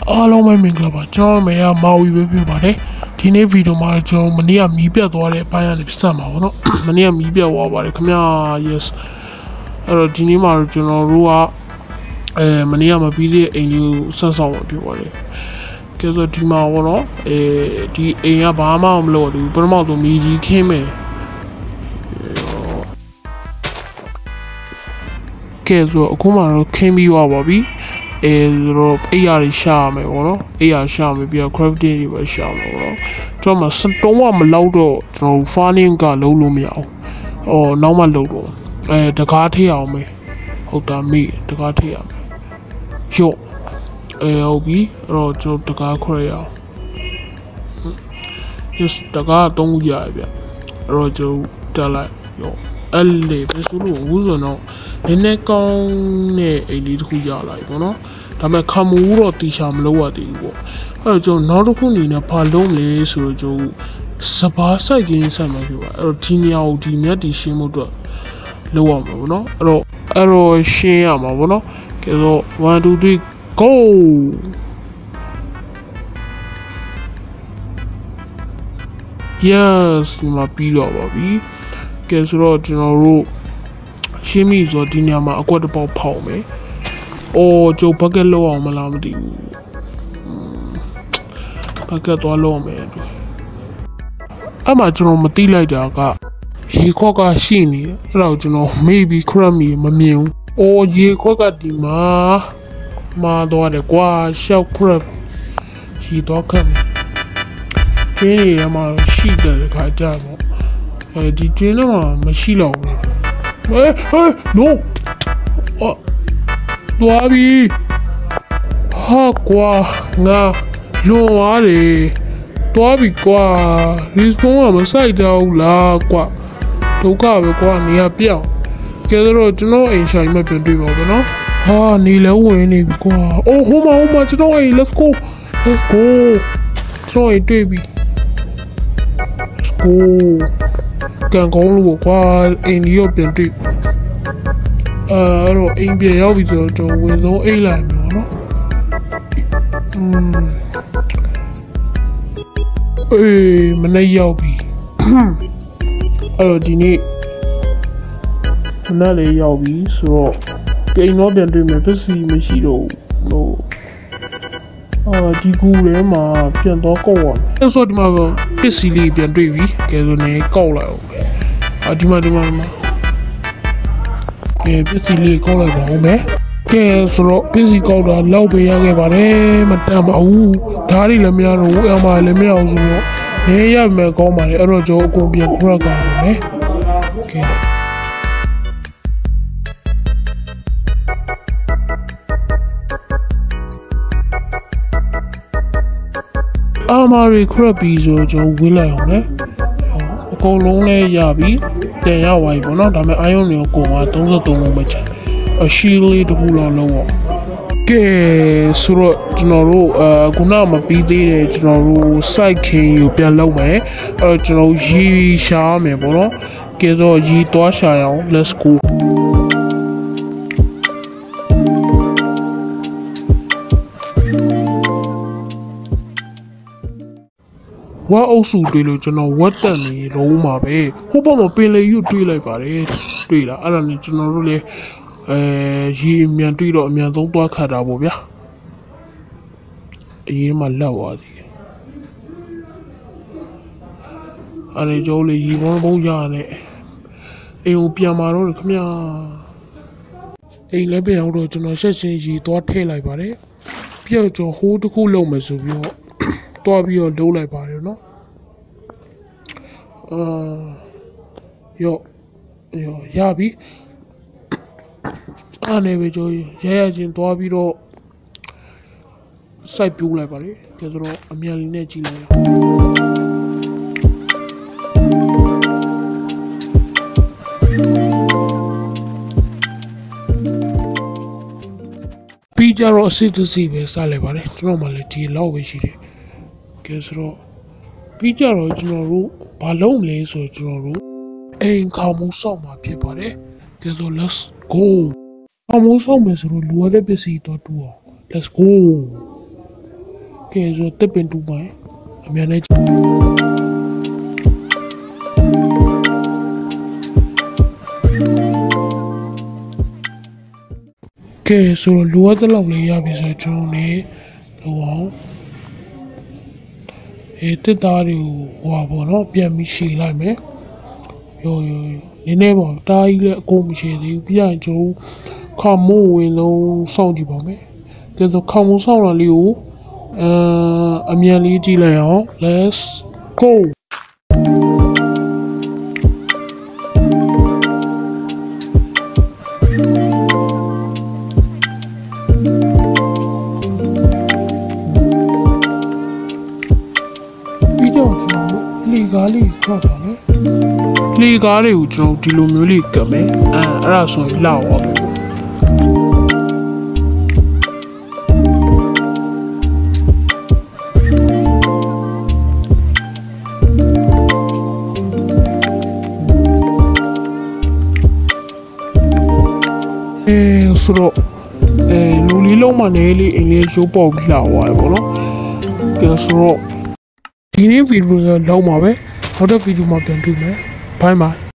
အားလုံးပဲမင်္ဂလာပါကျွန်တော်မေကမာဝီပဲပြောပါတယ်ဒီနေ့ဗီဒီယိုမှာကျွန်တော်မနေ့ကမီးပြတ်သွားတဲ့အပိုင်းကနေပြတ်မှာပေါ့နော်မနေ့ကမီးပြတ်သွားပါတယ်ခင်ဗျာ yes အဲ့တော့ဒီနေ့မှာကျွန်တော်တို့ကမနေ့ကမပြီးတဲ့အိမ်လေးကိုဆက်ဆောင်ပြောပါတယ်ကဲဆိုဒီမှာပေါ့နော်ဒီအိမ်ကဘာမှမလုပ်ဘူးပထမဆုံးမီးကြီးခင်းမယ်ကဲဆိုအခုမှတော့ခင်းပြီးသွားပါပြီဆိုတော့အေးရရှာမယ်ပေါ့နော်အေးရရှာမယ်ပြီးတော့ crafting တွေပဲရှာမယ်ပေါ့နော်ကျွန်တော်မှတော့မလောက်တော့ကျွန်တော် farming ကလုံးလို့မရအောင်နောက်မှလုံးတော့တကားထည့်အောင်မယ်ဟုတ်တာမေးတကားထည့်ရမယ်ရော့ဟုတ်ပြီအဲ့တော့ကျွန်တော်တကားခွဲရအောင် yes တကား3ခုရပြအဲ့တော့ကျွန်တော်တက်လိုက်ရော့အဲ့လေပဲဆိုလို့ဘူးဆိုတော့နည်းနည်းကောင်းတဲ့အိမ်လေးတစ်ခုရလာပြီပေါ့နော်ဒါပေမဲ့ခမူတော့တီချာမလုပ်ရသေးဘူးပေါ့အဲ့တော့ကျွန်တော်နောက်တစ်ခုအနေနဲ့ဘာလုပ်လဲဆိုတော့ကျွန်တော်စပါးစိုက်ခြင်းဆက်မှာဖြစ်ပါအဲ့တော့ဒီနေရာကိုဒီမြတ်တီရှင်းဖို့အတွက်လုပ်ရမှာပေါ့နော်အဲ့တော့ရှင်းရမှာပေါ့နော်ကဲတော့1 2 3 go yes ဒီမှာပြီးတော့ပါပြီကဲဆိုတော့ကျွန်တော်တို့ရှင်းပြီဆိုတော့ဒီနေရာမှာအကွက်တစ်ပေါက်ဖောက်မယ်ကျုပ်ဘက်ကက်လောက်အောင်မလားမသိဘူးဘက်ကက်သွားလောက်မယ်အဲ့မှာကျွန်တော်မသိလိုက်တာကရေခွက်ကရှိနေတယ်အဲ့တော့ကျွန်တော် maybe crab မမြင်ဘူးရေခွက်ကဒီမှာမာသွားတယ်ကွာရှောက် crab ရေတော့ခက်ကျင်းနေရမှာရှိတယ်ခါကြတော့ဒီကျင်းတော့မရှိတော့ဘူးno သွားပြီဟာကွာငါလွန်သွားတယ်သွားပြီကွာ respawn ကမဆိုင်တော့ဘူးလားကွာဒုက္ခပဲကွာနေရပြောင်းကဲတော့ကျွန်တော်အိမ်ဆိုင်မှပြန်တွေ့ပါဘောနော်ဟာနေလည်းဝင်နေပြီကွာဟိုမှာကျွန်တော်အိမ် let's go ကျွန်တော်အိမ်တွေ့ပြီ let's go ကန်ကောင်းလို့ကွာအိမ်ကြီးရောပြန်တွေ့အဲ့တော့အိမ်ပြန်ရောက်ပြီဆိုတော့ဝင်ဆုံးအိတ်လိုက်မယ်နော်မနေ့ရောက်ပြီအဲ့တော့ဒီနေ့မနေ့လေးရောက်ပြီဆိုတော့ကိန်းတော့ပြန်တွေ့မယ်ပစ္စည်းမရှိတော့ဘူးဒီကူထဲမှာပြန်တော့ကောက်ရမယ်အဲ့ဆိုဒီမှာပစ္စည်းလေးပြန်တွေ့ပြီကဲဆိုနေကောက်လိုက်အောင်ဒီမှာကဲပစ္စည်းလေးကောက်လိုက်ပါဦးမယ်ကဲဆိုတော့ပစ္စည်းကောက်တာလောက်ပေးရခဲ့ပါတယ်မတန်ပါဘူးဓာတ်တွေလည်းမရတော့ဘူးအမှလည်းမရအောင်ဆိုတော့နေရမယ်ကောင်းပါတယ်အဲ့တော့ကျွန်တော်အကုန်ပြန်ခရက်ကောက်ပါမယ်ကဲအမာရီခရက်ပြီးဆိုကျွန်တော်ဝေးလိုက်အောင်မယ်အကုန်လုံးလည်းရပြီတင်ရပါပြီပေါ့နော်ဒါပေမဲ့အာယုံတွေကိုကုန်က33လုံးပဲချင်အရှိလေးတစ်ခုလောက်လုံးအောင်ကဲဆိုတော့ကျွန်တော်တို့ခုနမပြီးသေးတယ်ကျွန်တော်တို့ site ခင်းကိုပြန်လုပ်မယ်အဲ့တော့ကျွန်တော်ရေရှာရမယ်ပေါ့နော်ကဲတော့ရေသွားရှာရအောင် let's goဝါအုပ်စုတွေ့လို့ကျွန်တော်ဝတ်တက်နေလုံးမှာပဲဟိုဘက်မှာပင်လေယူတွေ့လိုက်ပါတယ်တွေ့လားအဲ့ဒါနဲ့ကျွန်တော်တို့လည်းရေအမြန်တွေ့တော့အမြန်ဆုံးသွားခတ်တာပေါ့ဗျာအရင်မှလက်သွားသေးတယ်အဲ့ဒီကျိုးလေးရေဘုံရနဲ့အိမ်ကိုပြန်มาတော့ခင်ဗျာအိမ်လည်းပြန်အောင်တော့ကျွန်တော်ဆက်ရှင်ရေသွားထည့်လိုက်ပါတယ်ပြည့်ကျွန်တော်ဟိုးတစ်ခုလုံးမယ်ဆိုပြီးတော့တွားပြီးတော့လုံးလိုက်ပါတယ်နော်ရောရပြီအားနေပဲကြောရချင်းတွားပြီးတော့စိုက်ပြူးလိုက်ပါလေကျတော့အမြန်လေးနဲ့ကြည့်လိုက်ပြီးကြတော့အစစ်တစီပဲစားလိုက်ပါတယ်ကျွန်တော်မှလည်းဒီလောက်ပဲရှိတယ်ကဲဆိုတော့ပြီးကြတော့ကျွန်တော်တို့ဘာလုပ်မလဲဆိုတော့ကျွန်တော်တို့အိမ်ခေါမှုစောက်မှာဖြစ်ပါတယ်ကဲဆို let's go ခေါမှုစောက်မယ်ဆိုတော့လိုရတဲ့ပစ္စည်းတော့တူအောင် let's go Kể rồi tiếp bên tụ máy. Mẹ này. Kể rồi lúa tới lòng này ya bây giờ trong này đúng Ê ta điều hòa bỏ nó biến mình xì lại mẹ. Rồi nên em bảo ta ý lại cùng xì thì bây giờ chú không mua về lâu sau gì bảo mẹ. Thế rồi không mua sau là liu. Âm nhạc lý đi lại hả? Let's go. Legally có đó đấy. Legally của chúng đi luôn mới đi cầm ấy. Ra rồi lao à. Suro luli long mà này li anh ấy chụp bao lao à bọn nó. Cái suro. Ini video dah mau be, ada video mau penting be, bye bye.